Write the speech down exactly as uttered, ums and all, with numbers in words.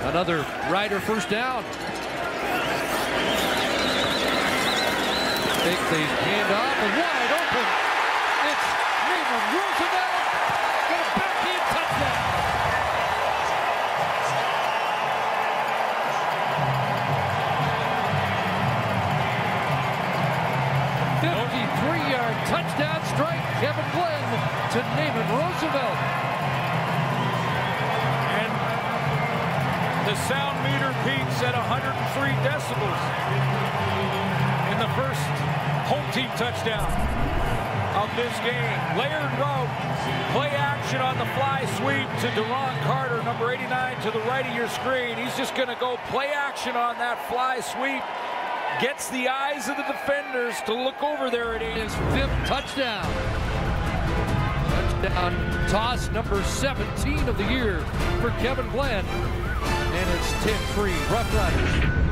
Another rider first down. Take the handoff and wide open. It's Naaman Roosevelt. Got a backhand touchdown. fifty-three yard touchdown strike. Kevin Glenn to Naaman Roosevelt. And the sound meter peaks at one hundred three decibels in the first home team touchdown of this game. Layered route, play action on the fly sweep to Deron Carter, number eighty-nine, to the right of your screen. He's just going to go play action on that fly sweep. Gets the eyes of the defenders to look over there at his fifth touchdown. Touchdown toss number seventeen of the year for Kevin Glenn. And it's ten three Rough Riders.